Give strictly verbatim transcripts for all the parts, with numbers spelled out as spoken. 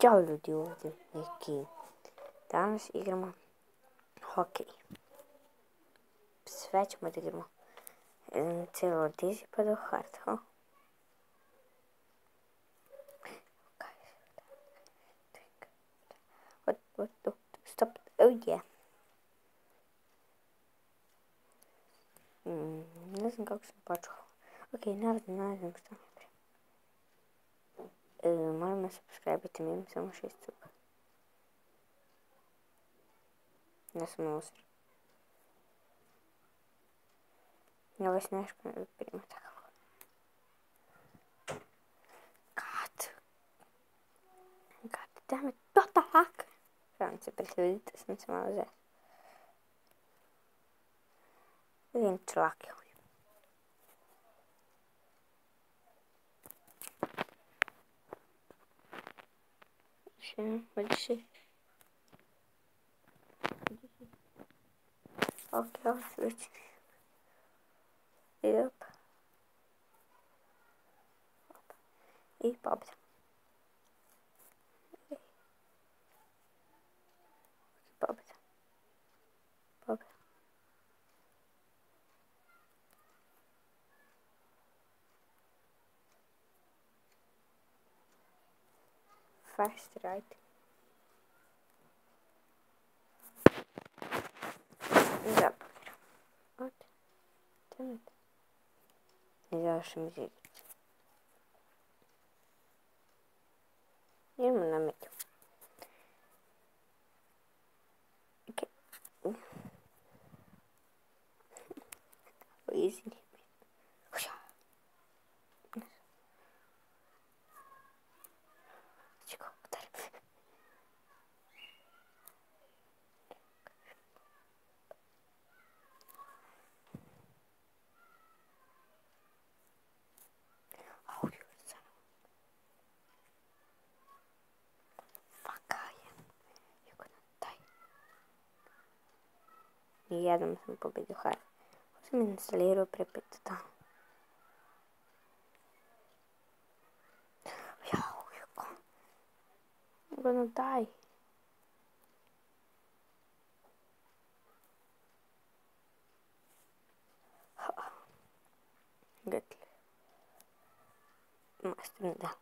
Ćao ljudi, ovdje neki. Danas igramo hokej. Sve ćemo da igramo. Cijelo od easy pa do hard, ha? What, what, what, stop, oh yeah. Mm, ne znam kako sam počela. Ok, naravno, ne znam što mi je. E, molim me subscribe-ite mi, imam samo šest suba. Ne sam loser. Ja vas nešto ne bi prima tako. God. God damn it, what the heck? Trebam se priključiti, sam se malo zes. Vidim čelake ovdje. Še, vidi še. Ok, ovo se već. I op. I pobjeda. Pobjeda. Pobjeda. Fast right. Da, pobjeda. Od. Temet. Ne završim iz igrice. Idemo na među. Ok. Easy. Čekaj, udar. Au, sad. Fuck, I am. You're gonna die. Nijednom sam pobedio hard. Ovo sam instalirao pre pet dana. Jao, you're gonna die. Good. Master da.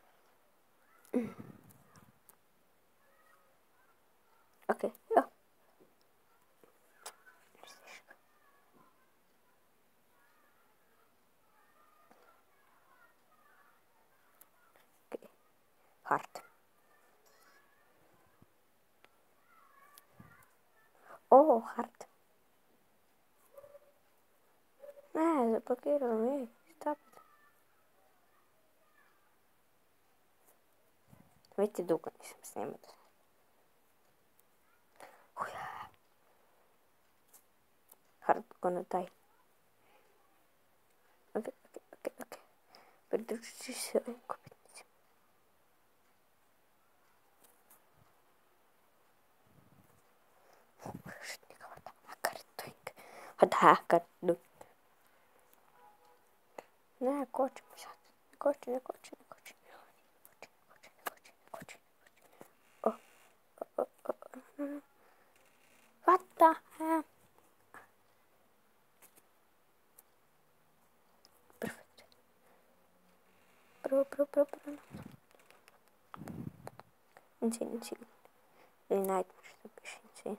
Ok, jo. Ok, hard. Oh, hard. Ne, zablokirao mi. Stop it. Vidite, dugo nisam snimao. Hard gonna die. Ok, ok, ok, ok. Pridružit ću se ovim kopitnicima. Šutnika, what the hacker doing? What the hacker doing? Ne, koči mi sad. Ne koči, ne koči, ne koči. Ne koči, ne koči, ne koči, ne koči. Oh, oh, oh, oh, oh. What the heck? Perfect. Prvo, prvo, prvo, prvo. Insane, insane. Really nightmare što piše insane.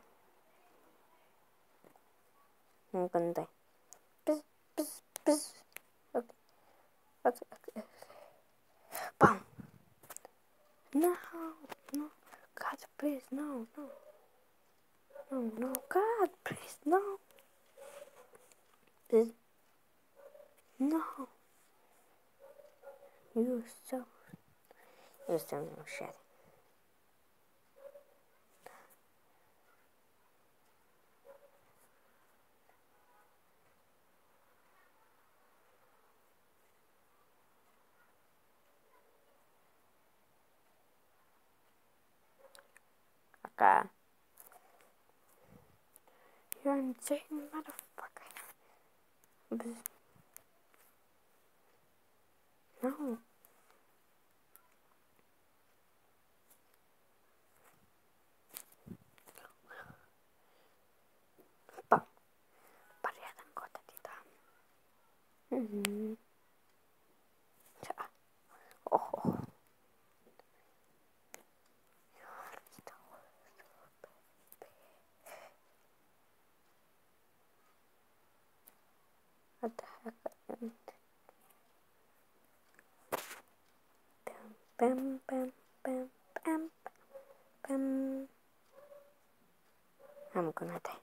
I'm gonna die. Bzz, bzz, bzz. Okay. Okay, okay, okay. Bam! No, no. God, please, no, no. No, no, God, please, no. Bzz. No. You're so... You're so no shit. Okay. You're insane, motherfucker. Bzz. No. Угу. Ого. What the heck happened? Bam, bam, bam, bam, bam. I'm gonna die.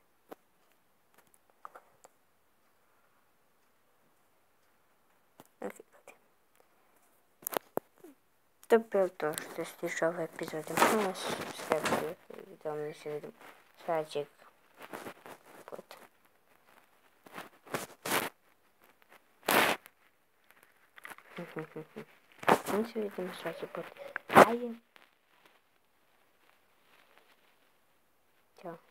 Okay, good. Тупил то, что с дешевым эпизодом. Ну, у нас в следующем видео мы сегодня садик. Вот. Мы сегодня садик. Вот. Ай. Все.